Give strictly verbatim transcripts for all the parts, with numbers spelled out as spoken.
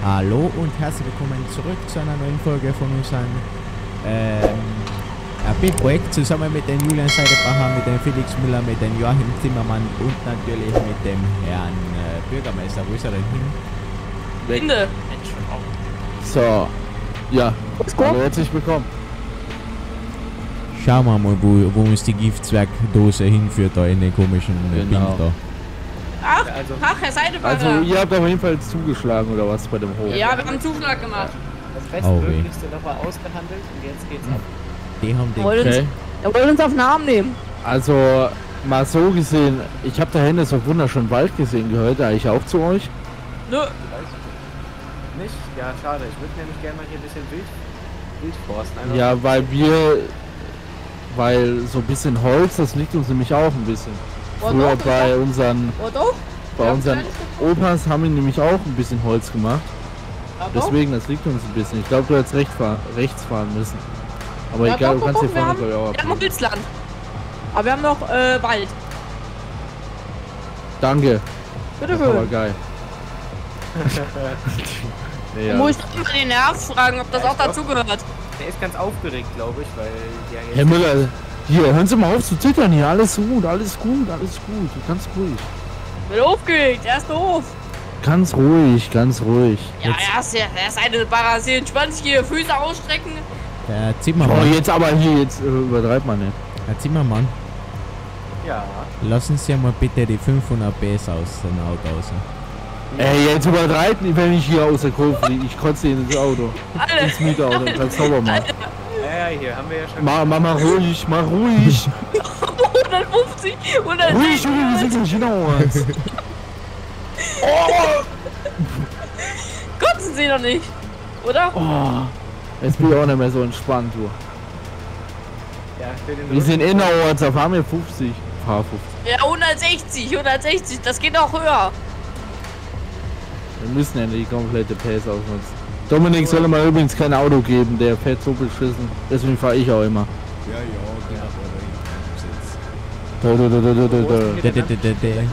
Hallo und herzlich willkommen zurück zu einer neuen Folge von unserem ähm, R P-Projekt zusammen mit dem Julian Seidebacher, mit dem Felix Müller, mit dem Joachim Zimmermann und natürlich mit dem Herrn äh, Bürgermeister. Wo ist er denn hin? Ende. So, ja, hallo, herzlich willkommen. Schauen wir mal, wo, wo uns die Giftzwergdose hinführt, da in den komischen Genau. Ding da. Ach, ach, Herr Seidebacher. Also ihr habt auf jeden Fall zugeschlagen oder was bei dem Hof? Ja, wir haben einen Zuschlag gemacht. Das Bestmöglichste nochmal ausgehandelt und jetzt geht's ab. Die haben den. Okay. Er wollte uns auf den Arm nehmen. Also mal so gesehen, ich habe da hinten so wunderschönen Wald gesehen, gehört der eigentlich auch zu euch? Nö. Nicht? Ja, schade. Ich würde nämlich gerne mal hier ein bisschen Wild, Wildforsten. Einfach Ja, weil wir, weil so ein bisschen Holz, das liegt uns nämlich auch ein bisschen. Oh, Früher doch, bei doch. unseren, Oh doch? bei Ja, unseren vielleicht. Opas haben wir nämlich auch ein bisschen Holz gemacht. Ja, doch. Deswegen, das liegt uns ein bisschen. Ich glaube, du hättest recht fahr rechts fahren müssen. Aber Ja, egal, doch, du kannst doch, hier wir vorne haben- glaube ich auch Wir haben abbiegen. Holzland. Aber wir haben noch äh, Wald. Danke. Bitte Das war aber schön. geil. nee, Da ja. muss ich doch immer den Nerv fragen, ob das Ja, auch ich glaub- dazugehört. Der ist ganz aufgeregt, glaube ich, weil ja jetzt. Herr Müller, hier, hören Sie mal auf zu zittern hier. Alles gut, alles gut, alles gut. Ganz ruhig. Wird aufgeregt, er ist doof. Ganz ruhig, ganz ruhig. Ja, er ist, ja, er ist eine Barasil. Entspannt sich hier, Füße ausstrecken. Der Oh, Zimmermann. jetzt aber hier, jetzt äh, übertreibt man nicht. Herr Zimmermann, Ja. lassen Sie mal bitte die fünfhundert P S aus dem Auto raus. Ey, jetzt übertreibt nicht, wenn ich hier aus der Kurve fliege. Ich kotze ins Auto. Alle. Ins Mietauto, kannst sauber machen. Ja, ja, hier haben wir ja schon. Mach, mach mal ruhig, mach ruhig. hundertfünfzig, Ruhig, hundertsechzig. Junge, wir sind gleich hinaus. Kotzen Sie doch nicht. Oder? Oh, jetzt bin ich auch nicht mehr so entspannt, du. Ja, für den Wir sind innerorts, da fahren wir fünfzig. Fahr fünfzig. Ja, hundertsechzig, hundertsechzig. Das geht auch höher. Wir müssen ja die komplette Pace ausnutzen. Dominik soll mal übrigens kein Auto geben, der fährt so beschissen. Deswegen fahre ich auch immer. Ja, ja, Da, da, da, da, da, da. Der, der, der, der, der,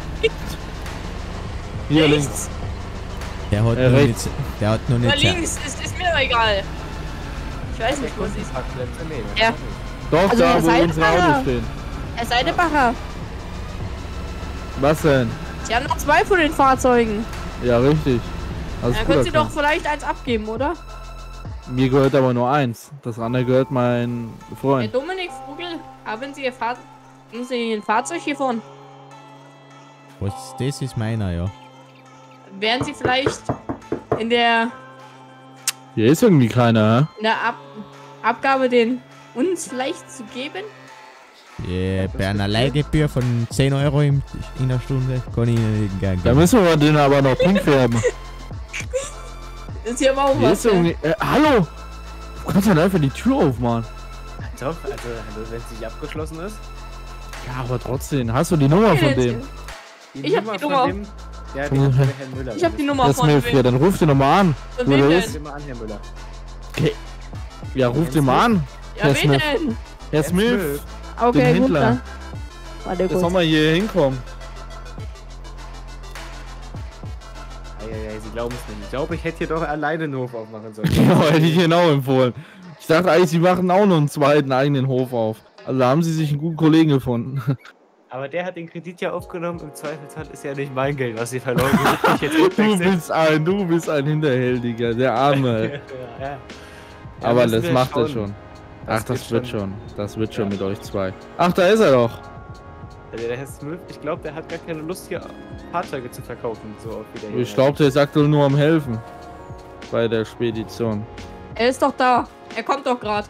Hier links. der hat Äh, noch rechts. nicht. Der hat noch Oder nicht. links, ist, ist mir doch egal. Ich weiß nicht, wo es ist. Parkplätze nehmen. Ja. Doch, Also, da ihr wo seid unsere Fahrer. Autos stehen. Herr Seidebacher, Was denn? Sie haben noch zwei von den Fahrzeugen. Ja, richtig. Alles Dann gut, können Sie doch Alter. vielleicht eins abgeben, oder? Mir gehört aber nur eins. Das andere gehört mein Herr Freund. Dominik Vogel, haben Sie Ihr Fahrzeug, haben Sie ein Fahrzeug hier vorne? Was, das ist meiner, ja. Wären Sie vielleicht in der, Hier ist irgendwie keiner, in der Ab Abgabe den uns vielleicht zu geben? Yeah, bei einer Leihgebühr von zehn Euro in, in der Stunde kann ich Ihnen gerne hä? Da geben. müssen wir den aber noch pink färben. Das ist hier aber auch Hier was. ist Ja. irgendwie... Äh, hallo! Du kannst halt einfach die Tür aufmachen. Doch, also, also wenn es nicht abgeschlossen ist. Ja, aber trotzdem. Hast du die Nummer von dem? Ich hab die Nummer. Von dem, ja, die hat der Herr Müller. Ich hab die Nummer Das von Smith, ja, wem? dann ruf den nochmal an. Von Wo wem der denn? ist. Immer an, Herr Müller. Ja, ruf den mal an. Ja, Herr wen Smith. denn? Herr Herr Smith. Smith. Okay, Den gut Händler. dann. Warte Jetzt soll kurz. mal hier hinkommen. Eieiei, Sie glauben es nicht. Ich glaube, ich hätte hier doch alleine einen Hof aufmachen sollen. Genau, hätte ich genau empfohlen. Ich dachte eigentlich, sie machen auch noch einen zweiten eigenen Hof auf. Also da haben sie sich einen guten Kollegen gefunden. Aber der hat den Kredit ja aufgenommen. Im Zweifelsfall ist ja nicht mein Geld, was Sie verloren haben. Ich jetzt Du wegwechseln. bist ein, du bist ein Hinterhältiger, der Arme. ja, ja. Aber müssen das wir macht er schauen. schon. Das Ach, das geht wird schon. schon. Das wird schon Ja. mit euch zwei. Ach, da ist er doch. Der, der Herr Smith, ich glaube, der hat gar keine Lust, hier Fahrzeuge zu verkaufen. So oft wie der Ich glaube, der ist aktuell nur am helfen. Bei der Spedition. Er ist doch da. Er kommt doch gerade.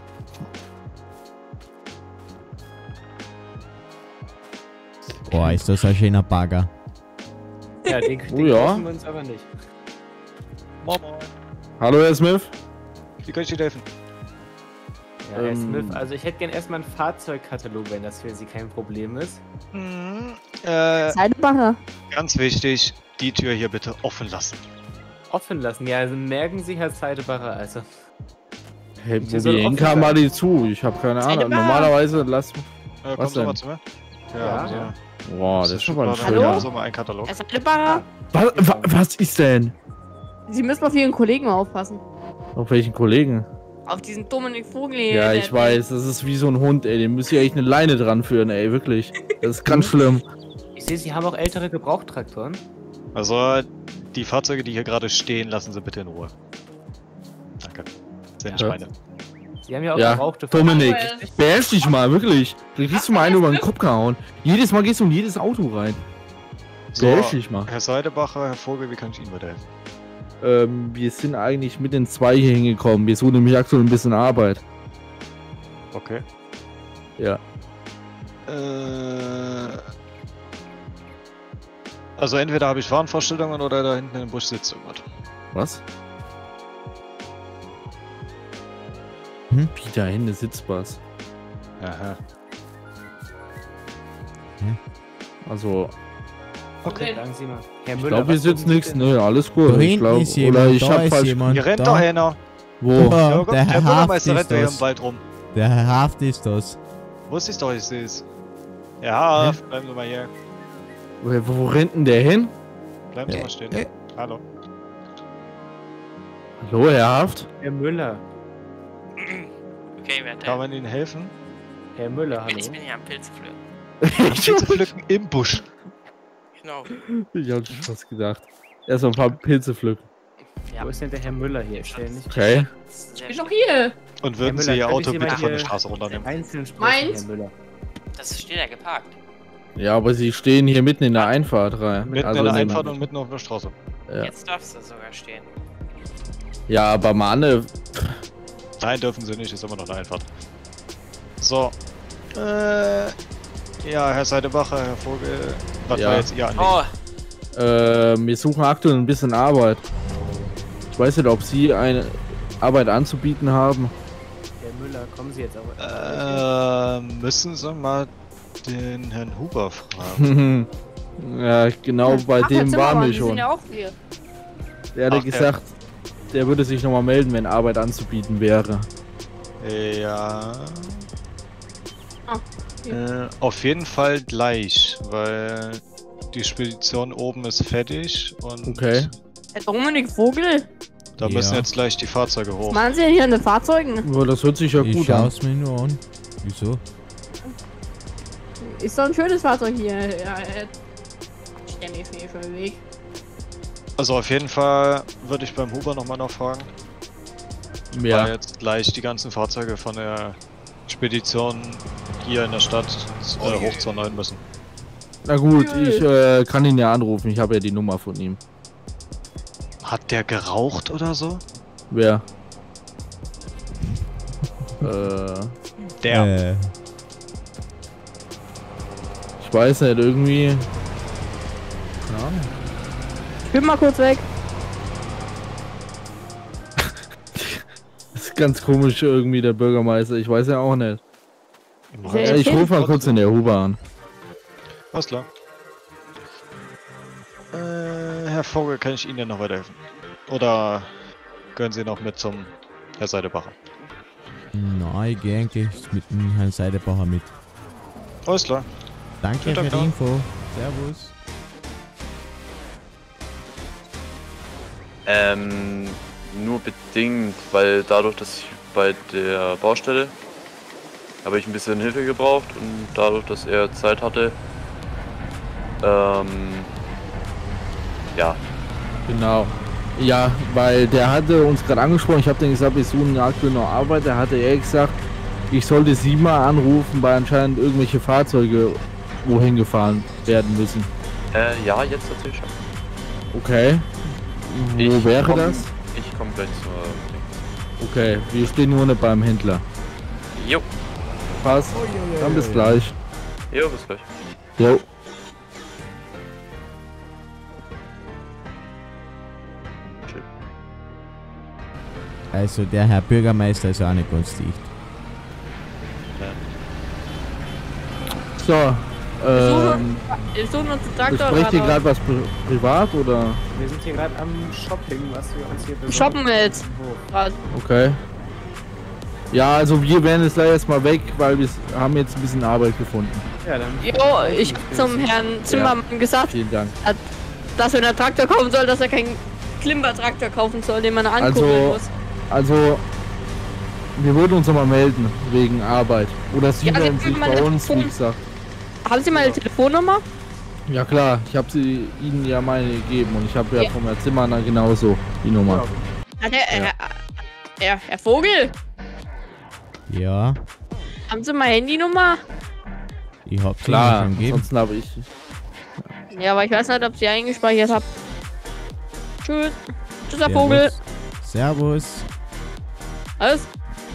Boah, ist das ein schöner Bagger. Ja, den, Oh den ja. kaufen wir uns aber nicht. Moin Moin. Hallo, Herr Smith. Wie kann ich dir helfen? Ja, Herr Ähm. Smith, also ich hätte gern erstmal einen Fahrzeugkatalog, wenn das für Sie kein Problem ist. Mhm. Äh, Seidebacher. ganz wichtig, die Tür hier bitte offen lassen. Offen lassen, ja, also merken Sie, Herr Seidebacher, also. Hey, Die soll probieren offen kann sein. mal die zu. Ich habe keine Ahnung. Seidebacher. Normalerweise lass. Äh, Was kommst du denn? mal zu mir? Ja. haben Sie ja. Boah, das ist schon mal ein Hallo? schöner. So mal ein Katalog. Herr Seidebacher. Was, wa- was ist denn? Sie müssen auf Ihren Kollegen aufpassen. Auf welchen Kollegen? Auf diesen Dominik Vogel hier. Ja, der- ich weiß, das ist wie so ein Hund, ey. Den müsst ihr echt eine Leine dran führen, ey, wirklich. Das ist ganz schlimm. Ich sehe, Sie haben auch ältere Gebrauchtraktoren. Also, die Fahrzeuge, die hier gerade stehen, lassen Sie bitte in Ruhe. Danke. Sind Ja. Schweine. Sie haben ja auch Ja, gebrauchte Dominik, Fahrzeuge. beherrsch dich mal, wirklich. Du kriegst du mal einen über den Kopf gehauen. Jedes Mal gehst du in jedes Auto rein. So, Beherrsch dich mal. Herr Seidebacher, Herr Vogel, wie kann ich Ihnen weiterhelfen? Ähm, wir sind eigentlich mit den zwei hier hingekommen. Wir suchen nämlich aktuell ein bisschen Arbeit. Okay. Ja. Äh, also entweder habe ich Warenvorstellungen oder da hinten im Busch sitzt irgendwas. Was? Hm? Wie da hinten sitzt was. Aha. Also, Okay. Sagen Sie mal. Herr ich Müller, glaube, hier was sitzt suchen Sie nichts. denn? Ne, alles gut. Da Ich hinten glaube, ist oder jemand, ich da hab ist falsch. jemand. Hier rennt Da. doch einer. Wo? Ja, Ja, der der, der Herr Haft Bürgermeister ist rennt doch hier im das. Wald rum. Der Herr Haft ist das. Wusste ich doch, ich sehe es. Ja, bleiben Sie mal hier. Wo, wo rennt denn der hin? Bleiben Sie Äh, mal stehen. äh. Hallo. Hallo, Herr Haft? Herr Müller. Okay, wer Kann man Ihnen helfen? Herr Müller, hallo. Ich bin hier am Pilze pflücken. Pilze pflücken im Busch. Genau. Ich hab schon fast gedacht. Erstmal ein paar Pilze pflücken. Ja. Wo ist denn der Herr Müller hier? Ist der nicht Okay. Das ist sehr Ich bin doch schlecht. hier. Und würden Herr Sie Ihr Müller, Auto könnte ich Sie bitte mal von der hier Straße runternehmen? einzeln sprechen, Meins? Herr Müller? Das steht ja geparkt. Ja, aber sie stehen hier mitten in der Einfahrt rein. Mitten Also in der neben- Einfahrt und mitten auf der Straße. Ja. Jetzt darfst du sogar stehen. Ja, aber Manne. Nein, dürfen Sie nicht, ist immer noch eine Einfahrt. So. Äh. Ja, Herr Seidebacher, Herr Vogel. Was Ja. war jetzt Ihr Anliegen? Oh, Äh, wir suchen aktuell ein bisschen Arbeit. Ich weiß nicht, ob Sie eine Arbeit anzubieten haben. Herr Müller, kommen Sie jetzt aber. Äh, müssen Sie mal den Herrn Huber fragen. Ja, genau bei Ach, Herr dem waren Zimmermann, wir Sie schon. sind ja auch hier. Der hatte Ach, der- gesagt, der würde sich nochmal melden, wenn Arbeit anzubieten wäre. Ja. Ah, Äh, auf jeden Fall gleich, weil die Spedition oben ist fertig und Okay. Herr Dominik Vogel? da müssen Ja. jetzt gleich die Fahrzeuge Was hoch. machen Sie denn hier an den Fahrzeugen? Ja, das hört sich ja Ich gut an. schaue es mir nur an. Wieso? Ist doch ein schönes Fahrzeug hier. Ja, äh, stell mir hier schon im Weg. Also auf jeden Fall würde ich beim Huber nochmal nachfragen, weil Ja, jetzt gleich die ganzen Fahrzeuge von der Spedition hier in der Stadt äh, hoch zur neuen müssen. na gut, ich äh, kann ihn ja anrufen. Ich habe ja die Nummer von ihm. Hat der geraucht oder so? Wer? äh, Der. Äh, ich weiß nicht, irgendwie. Ja. Ich bin mal kurz weg. Das ist ganz komisch irgendwie, der Bürgermeister. Ich weiß ja auch nicht. Im Sehr Ja, Hals- ich rufe mal kurz in der Huber an. Alles klar. Äh, Herr Vogel, kann ich Ihnen denn noch weiterhelfen? Oder gehören Sie noch mit zum Herr Seidebacher? nein, ich gehe eigentlich mit dem Herrn Seidebacher mit. Alles klar. Danke Ja, für die danke. Info. Servus. Ähm, nur bedingt, weil dadurch, dass ich bei der Baustelle habe ich ein bisschen Hilfe gebraucht und dadurch, dass er Zeit hatte, ähm, ja, Genau. Ja, weil der hatte uns gerade angesprochen. Ich habe dann gesagt, wir suchen aktuell noch Arbeit. Da hatte er gesagt, ich sollte sie mal anrufen, weil anscheinend irgendwelche Fahrzeuge wohin gefahren werden müssen. äh, ja, jetzt tatsächlich schon. Okay. Wo Ich wäre komm- das? Ich komme gleich zur. Okay, wir stehen nur nicht beim Händler. Jo, Passt. Dann bis gleich. jo, bis gleich. Jo. Also der Herr Bürgermeister ist auch nicht ganz dicht. So, ähm, Ich suche noch den Traktor besprecht ihr gerade. gerade was pri privat oder? Wir sind hier gerade am Shopping, was wir uns hier besorgen. Shoppen wir jetzt. Wo? Gerade. Okay. Ja, also wir werden jetzt gleich erstmal weg, weil wir haben jetzt ein bisschen Arbeit gefunden. Ja, dann. Jo, ich hab zum Herrn Zimmermann gesagt, Vielen Dank. dass wenn der Traktor kommen soll, dass er kein Klimpertraktor kaufen soll, den man ankurbeln Also, muss. also, wir würden uns nochmal melden, wegen Arbeit. Oder Sie Ja, melden Sie sich können bei meine uns, wie Telefon- gesagt. Haben Sie meine Telefonnummer? Ja klar, ich habe sie Ihnen ja meine gegeben und ich habe ja, Ja. vom Herrn Zimmerner genauso die Nummer. Hat der, Herr, Herr, Herr Vogel, Ja, haben Sie meine Handynummer? ich hab sie Klar, schon gegeben. ansonsten habe ich... Ja, aber ich weiß nicht, ob Sie eingespeichert habt. Tschüss. Tschüss, Herr Vogel. Servus. Servus. Alles?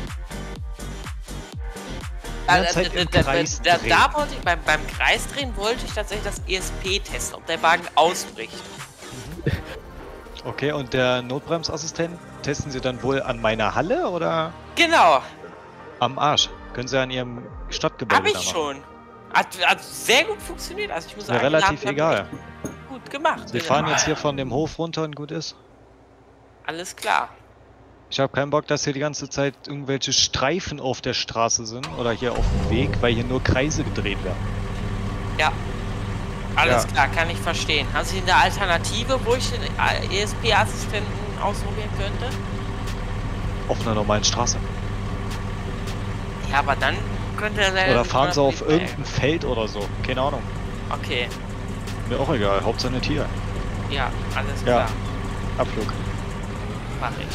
Da, Derzeit da, im da, da, Kreis da, drehen. da wollte ich, beim, beim Kreisdrehen wollte ich tatsächlich das E S P testen, ob der Wagen ausbricht. Okay, und der Notbremsassistent testen Sie dann wohl an meiner Halle oder Genau, am Arsch? Können Sie an Ihrem Stadtgebäude habe ich da machen? schon. Hat, hat sehr gut funktioniert, also ich muss Ist mir sagen, relativ haben wir egal. echt gut gemacht. Wir fahren jetzt hier von dem Hof runter und gut ist. Alles klar. Ich habe keinen Bock, dass hier die ganze Zeit irgendwelche Streifen auf der Straße sind oder hier auf dem Weg, weil hier nur Kreise gedreht werden. Ja. Alles Ja. klar, kann ich verstehen. Haben Sie eine Alternative, wo ich den E S P-Assistenten ausprobieren könnte? Auf einer normalen Straße. Ja, aber dann könnte er sein. Oder fahren Sie auf irgendein Feld oder so. Keine Ahnung. Okay, Mir auch egal. Hauptsache nicht hier. ja, alles Ja. klar. Abflug. Mach ich.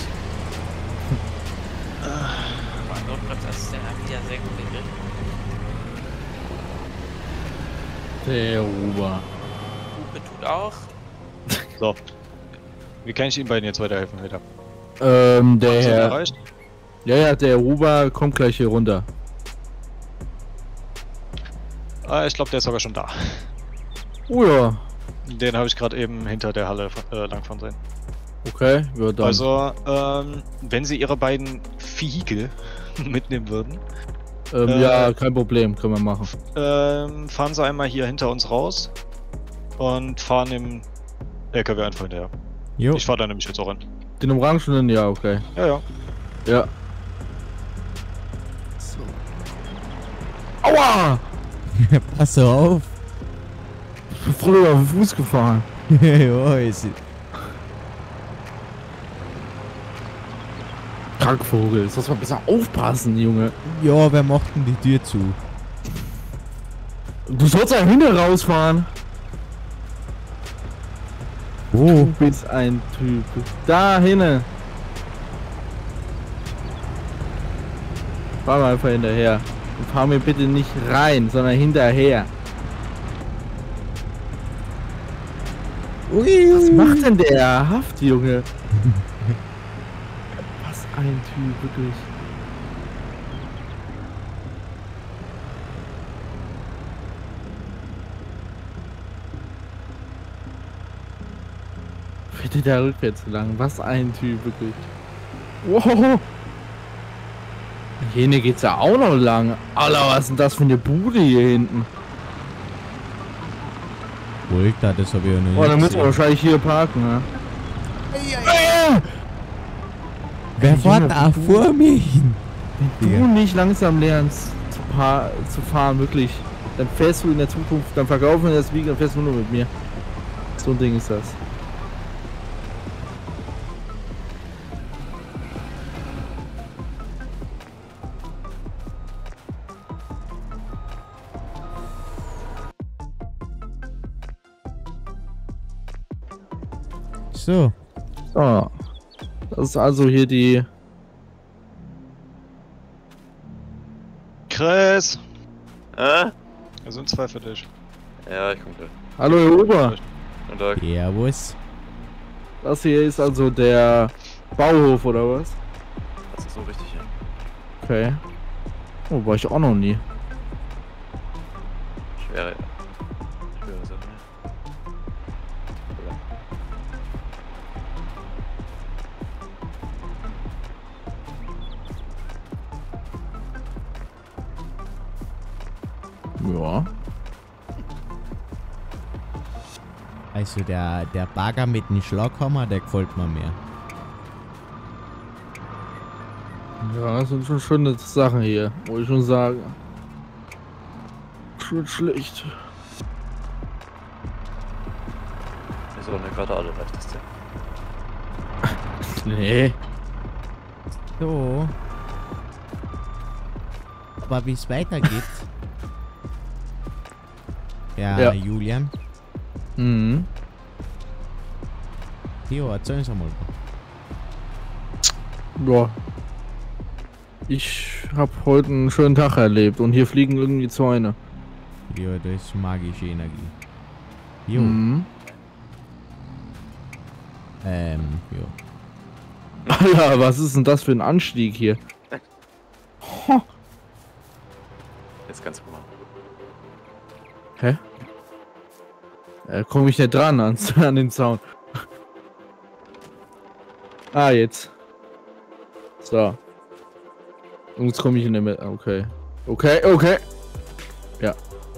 Aber Notbremsassistent hat wieder sehr gut gegriffen. Der Ruber. Hupe tut auch. So. Wie kann ich Ihnen beiden jetzt weiterhelfen, Peter? Ähm, der Haben Sie ihn Herr... erreicht? Ja, ja, der Ruber kommt gleich hier runter. Ah, ich glaube, der ist sogar schon da. Oh ja. Den habe ich gerade eben hinter der Halle äh, langfahren sehen. Okay, ja dann. Also, ähm, wenn Sie Ihre beiden Vehikel mitnehmen würden, ähm, äh, ja, kein Problem, können wir machen. ähm, fahren Sie einmal hier hinter uns raus und fahren im L K W einfach hinterher. Jo. Ich fahre da nämlich jetzt auch hin. Den Orangenen, ja, okay. Ja, ja. Ja. Aua! Pass auf. Ich bin voll auf den Fuß gefahren. Jo, ist Kackvogel, das muss man besser aufpassen, Junge. ja, wer macht denn die Tür zu? Du sollst ja hinten rausfahren. Wo? Du bist ein Typ. Da hinten. Fahr mal einfach hinterher. Und fahr mir bitte nicht rein, sondern hinterher. Ui, Was macht denn der Haft, Junge? Was ein Typ, wirklich. Bitte da rückwärts lang. Was ein Typ, wirklich. Wow. Jene geht's ja auch noch lang. Alter, was ist denn das für eine Bude hier hinten? Ruhig da, das hab ich ja noch nicht Oh, dann müssen wir gesehen. wahrscheinlich hier parken, ne? Wer fährt Junge, da du- vor mir hin? Du nicht langsam lernst zu, pa zu fahren, wirklich. Dann fährst du in der Zukunft, dann verkaufen wir das Wiegen, dann fährst du nur mit mir. So ein Ding ist das. So. So. Das ist also hier die... Chris! Äh? Da sind zwei für dich. Ja, ich komme gleich. Hallo, Herr Ober. Guten Tag. Servus. Das hier ist also der Bauhof, oder was? Das ist so richtig, ja. Okay. Oh, war ich auch noch nie. Schwere. Schwere Sache. Ja. Ja. Also der, der Bagger mit dem Schlaghammer, der gefällt mir mehr. Ja, das sind schon schöne Sachen hier, muss ich schon sagen. Schon schlecht. Ist auch eine gerade alle leichteste. Nee. So. Aber wie es weitergeht. Ja, Ja. Julian. Mhm. Theo, erzähl uns einmal. Ja. Ich hab heute einen schönen Tag erlebt und hier fliegen irgendwie Zäune. Ja, das ist magische Energie. Jo. Mhm. Ähm, jo. Alter, was ist denn das für ein Anstieg hier? Jetzt ganz normal. Hä? Äh, komm ich nicht dran an, an den Zaun. Ah, jetzt. So. Und jetzt komme ich in der Mitte. Okay. Okay, okay. Ja.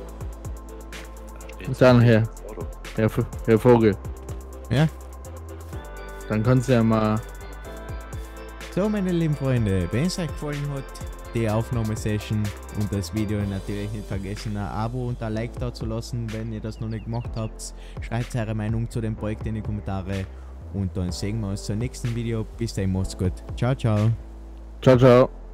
Dann her. Herr, V- Herr Vogel. Ja? Dann kannst du ja mal. So, meine lieben Freunde, wenn es euch gefallen hat, die Aufnahmesession und das Video natürlich nicht vergessen, ein Abo und ein Like da zu lassen, wenn ihr das noch nicht gemacht habt. Schreibt eure Meinung zu dem Projekt in die Kommentare und dann sehen wir uns zum nächsten Video. Bis dahin, macht's gut. Ciao, ciao. Ciao, ciao.